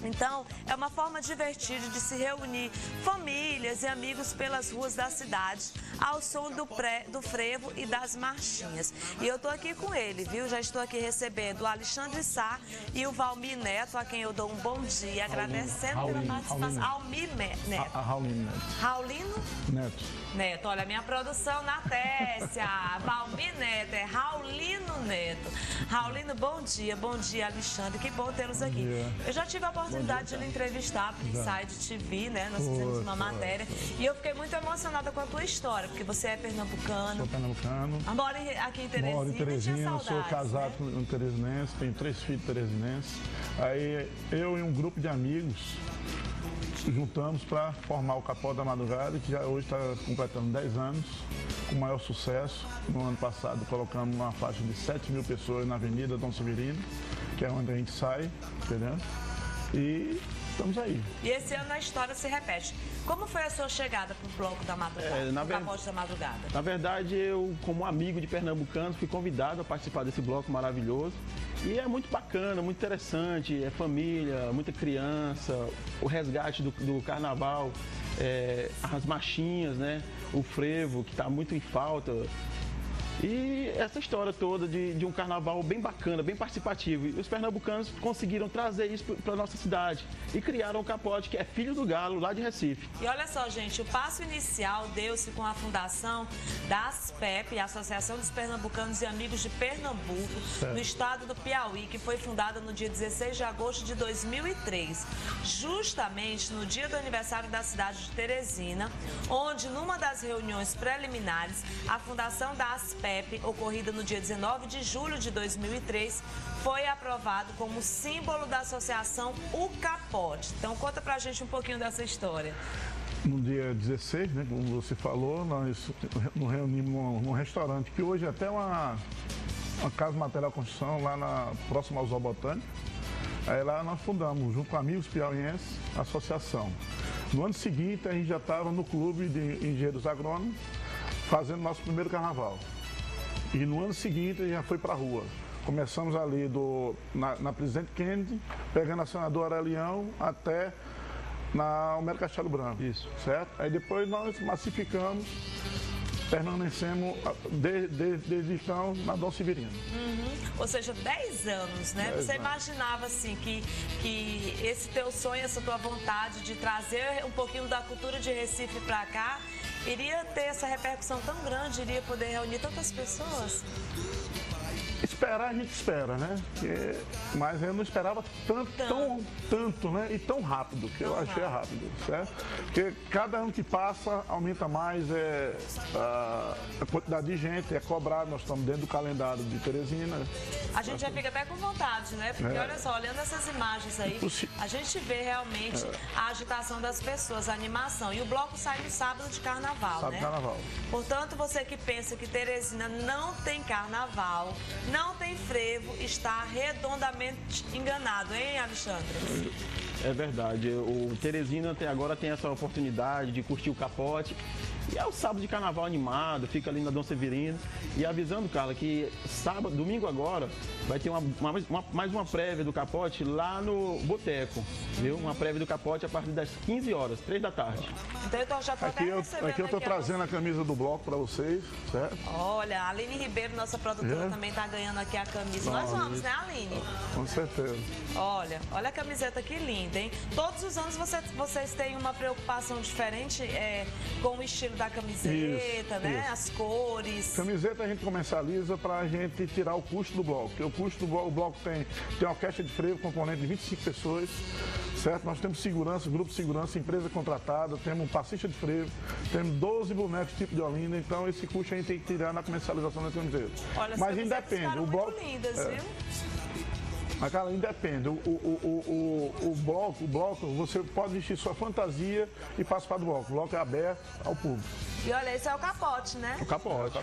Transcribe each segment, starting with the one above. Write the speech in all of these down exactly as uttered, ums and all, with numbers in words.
Então, é uma forma divertida de se reunir famílias e amigos pelas ruas da cidade, ao som do, pré, do frevo e das marchinhas. E eu estou aqui com ele, viu? Já estou aqui recebendo o Alexandre Sá e o Valmir Neto, a quem eu dou um bom dia, agradecendo Raulino, pela participação. Raulino. Almir Neto. A, a Raulino Neto. Raulino? Neto. Neto, olha, minha produção na Técia. Valmir Neto, é Raulino Neto. Raulino, bom dia. Bom dia, Alexandre. Que bom tê-los aqui. Eu já tive a oportunidade dia, de lhe entrevistar para o Inside T V, né? Nós fizemos uma matéria. E eu fiquei muito emocionada com a tua história, porque você é pernambucano. Sou pernambucano. Mora aqui em Teresina. Moro em Teresina, saudades, sou casado com né? um teresinense, tenho três filhos teresinenses. Aí eu e um grupo de amigos juntamos para formar o Capote da Madrugada, que já hoje está completando dez anos, com maior sucesso. No ano passado colocamos uma faixa de sete mil pessoas na Avenida Dom Severino, que é onde a gente sai, entendeu? E estamos aí. E esse ano a história se repete. Como foi a sua chegada para o Bloco da Madrugada, é, na ver... Capote da Madrugada? Na verdade, eu, como amigo de pernambucanos, fui convidado a participar desse bloco maravilhoso. E é muito bacana, muito interessante, é família, muita criança, o resgate do, do carnaval, é, as marchinhas, né? O frevo, que está muito em falta. E essa história toda de, de um carnaval bem bacana, bem participativo. E os pernambucanos conseguiram trazer isso para a nossa cidade e criaram o Capote, que é filho do Galo, lá de Recife. E olha só, gente, o passo inicial deu-se com a fundação da ASPEP, a Associação dos Pernambucanos e Amigos de Pernambuco, certo, no estado do Piauí, que foi fundada no dia dezesseis de agosto de dois mil e três, justamente no dia do aniversário da cidade de Teresina, onde, numa das reuniões preliminares, a fundação da ASPEP, ocorrida no dia dezenove de julho de dois mil e três, foi aprovado como símbolo da associação o Capote. Então conta pra gente um pouquinho dessa história. No dia dezesseis, né, como você falou, nós nos reunimos num, num restaurante que hoje é até uma, uma casa de material de construção lá na, próxima ao Zoo Botânico. Aí lá nós fundamos, junto com amigos piauienses, a associação. No ano seguinte a gente já estava no clube de engenheiros agrônomos, fazendo nosso primeiro carnaval. E no ano seguinte a gente já foi para a rua. Começamos ali do, na, na Presidente Kennedy, pegando a Senador Aurelião até na Homero Castelo Branco. Isso. Certo? Aí depois nós massificamos, permanecemos desde, desde, desde então na Dom Severino. Uhum. Ou seja, dez anos, né? dez Você anos. imaginava assim que, que esse teu sonho, essa tua vontade de trazer um pouquinho da cultura de Recife para cá iria ter essa repercussão tão grande, iria poder reunir tantas pessoas? Esperar a gente espera, né? Porque, mas eu não esperava tanto, Tanto. tão, tanto, né? E tão rápido, que eu achei rápido, certo? Porque cada ano que passa aumenta mais é, a, a quantidade de gente, é cobrado, nós estamos dentro do calendário de Teresina. A gente já fica até com vontade, né? Porque É. olha só, olhando essas imagens aí, a gente vê realmente a agitação das pessoas, a animação. E o bloco sai no sábado de carnaval, Sábado né? de carnaval. Portanto, você que pensa que Teresina não tem carnaval, não tem frevo, está redondamente enganado, hein, Alexandre? É verdade. O Teresina tem, agora tem essa oportunidade de curtir o Capote. E é o sábado de carnaval animado, fica ali na Dom Severino. E avisando, Carla, que sábado, domingo agora, vai ter uma, uma, uma, mais uma prévia do Capote lá no Boteco, viu? Uma prévia do Capote a partir das quinze horas, três da tarde. Então eu tô, já tô Aqui até eu, recebendo aqui eu tô aqui a trazendo a camisa do bloco para vocês, certo? Olha, a Aline Ribeiro, nossa produtora, É. também está ganhando aqui a camisa. Não, Nós vamos, isso. né, Aline? Com certeza. Olha, olha a camiseta que linda, hein? Todos os anos você, vocês têm uma preocupação diferente é, com o estilo da camiseta, Isso, né? isso. As cores. Camiseta a gente comercializa para a gente tirar o custo do bloco. Porque o custo do bloco, o bloco tem, tem uma orquestra de frevo, componente de vinte e cinco pessoas, certo? Nós temos segurança, grupo de segurança, empresa contratada, temos um passista de frevo, temos doze bonecos tipo de Olinda, então esse custo a gente tem que tirar na comercialização da camiseta. Olha, Mas as independe, ficaram o bloco. muito lindas, é. viu? Mas, cara, independe. O, o, o, o, o, bloco, o bloco, você pode vestir sua fantasia e participar do bloco. O bloco é aberto ao público. E olha, esse é o Capote, né? O Capote.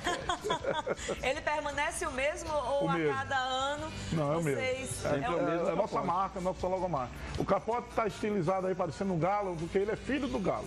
Ele permanece o mesmo ou O a mesmo. cada ano Não, é o vocês... mesmo. É, É o é, mesmo. é a nossa marca, a nossa logomarca. O Capote está estilizado aí parecendo um galo, porque ele é filho do galo.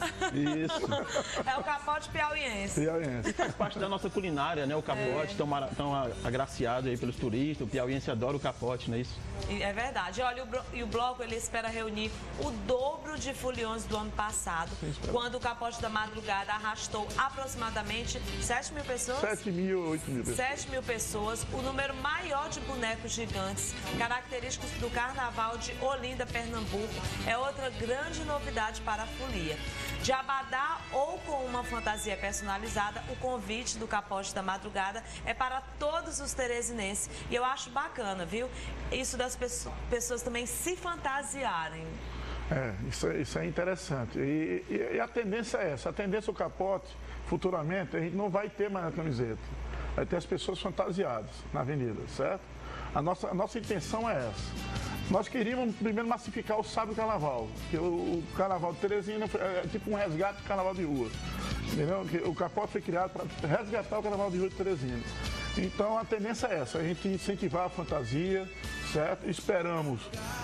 Isso. É o Capote piauiense. Piauiense. Faz parte da nossa culinária, né? O Capote, tão, mara- tão agraciado aí pelos turistas. O piauiense adora o Capote, não é isso? É verdade. Olha, e o bloco ele espera reunir o dobro de foliões do ano passado, quando o Capote da Madrugada arrastou aproximadamente sete mil pessoas. sete mil, oito mil pessoas. sete mil pessoas, o número maior de bonecos gigantes, característicos do Carnaval de Olinda, Pernambuco, é outra grande novidade para a folia. De abadá ou com uma fantasia personalizada, o convite do Capote da Madrugada é para todos os teresinenses. E eu acho bacana, viu? Isso das pessoas também se fantasiarem. É, isso, é, isso é interessante. E, e, e a tendência é essa. A tendência do Capote, futuramente, a gente não vai ter mais na camiseta. Vai ter as pessoas fantasiadas na avenida, certo? A nossa, a nossa intenção é essa. Nós queríamos primeiro massificar o Sábado Carnaval, que o, o Carnaval de Teresina foi, é tipo um resgate do Carnaval de Rua. Entendeu? Que o Capote foi criado para resgatar o Carnaval de Rua de Teresina. Então a tendência é essa, a gente incentivar a fantasia, certo? Esperamos,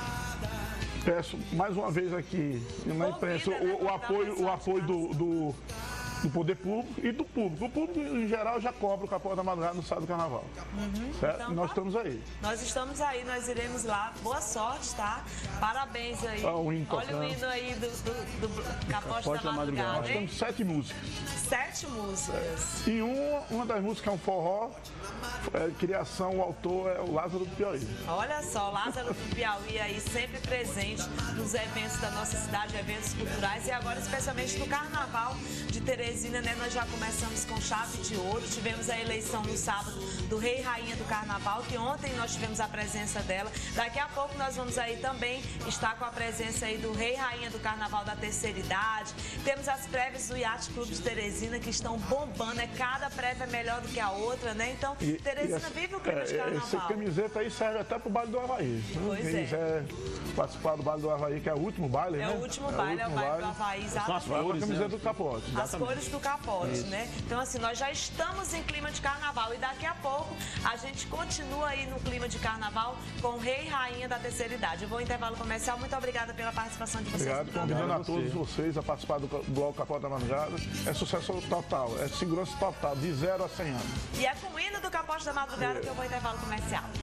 peço mais uma vez aqui na imprensa, o, o apoio, o apoio do, do, do poder público e do público. O público, em geral, já cobra o Capote da Madrugada no sábado do Carnaval. Uhum. Certo? Então, nós tá. estamos aí. Nós estamos aí, nós iremos lá. Boa sorte, tá? Parabéns aí. Ah, o hino Olha o hino aí do, do, do Capote, Capote da, da Madrugada. Madrugada. Nós temos sete músicas. Sete músicas. E uma, uma das músicas é um forró, é, criação, o autor é o Lázaro do Piauí. Olha só, Lázaro do Piauí aí sempre presente nos eventos da nossa cidade, eventos culturais e agora especialmente no Carnaval de Teresina, né? Nós já começamos com chave de ouro, tivemos a eleição no sábado do Rei e Rainha do Carnaval, que ontem nós tivemos a presença dela. Daqui a pouco nós vamos aí também estar com a presença aí do Rei e Rainha do Carnaval da Terceira Idade. Temos as prévias do Yacht Clube de Teresina que estão bombando, é cada prévia é melhor do que a outra, né? Então, E, Teresina e essa, vive o clima é, de Carnaval. Essa camiseta aí serve até pro baile do Havaí. Pois Quem é. quiser participar do baile do Havaí, que é o último baile, É né? o último baile, é o baile do Havaí, exatamente. Vai com a camiseta do Capote. As Exatamente. cores do Capote, né? Então, assim, nós já estamos em clima de Carnaval e daqui a pouco a gente continua aí no clima de Carnaval com o Rei e Rainha da Terceira Idade. Eu vou ao intervalo comercial. Muito obrigada pela participação de vocês. Obrigado, convidando a todos vocês a participar do bloco Capote da Madrugada. É sucesso total, é segurança total, de zero a cem anos. E é com o hino do Capote da Madrugada que eu vou ao intervalo comercial.